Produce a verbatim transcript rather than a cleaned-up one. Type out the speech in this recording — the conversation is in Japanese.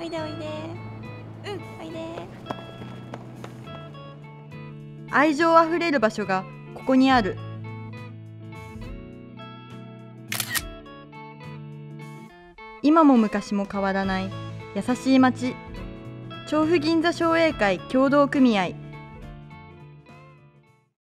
おいでおいで。うん、おいで。 愛情あふれる場所がここにある。今も昔も変わらない優しい街、調布銀座商栄会協同組合。